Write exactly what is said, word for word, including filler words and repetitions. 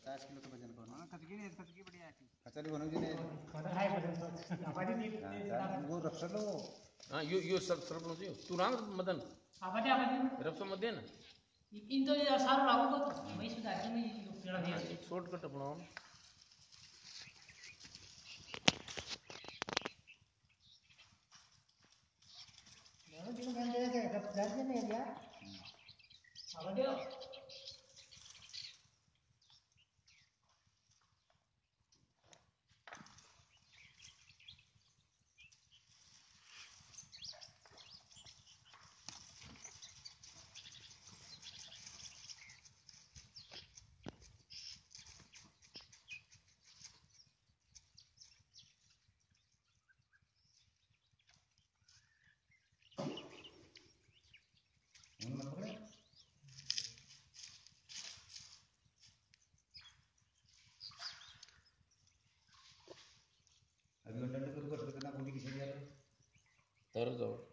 पचास किलो का वजन कौन है? कतकी नहीं कतकी बढ़िया है अच्छा नहीं बनोगी नहीं खाना है वजन आबादी नहीं वो रफ्सर लो हां यो यो सब सब नो दियो तू राम मदन आबादी आबादी रफ्सर मत देना इन तो ये सारा लागू को तो मैं सुधार के मैं पेड़ा दिया एक शॉर्टकट अपनाओ मैंने तीन घंटे से जब दर्द नहीं दिया आबादी अभी घंटे तो कर करना पूरी किसी यार तर जाओ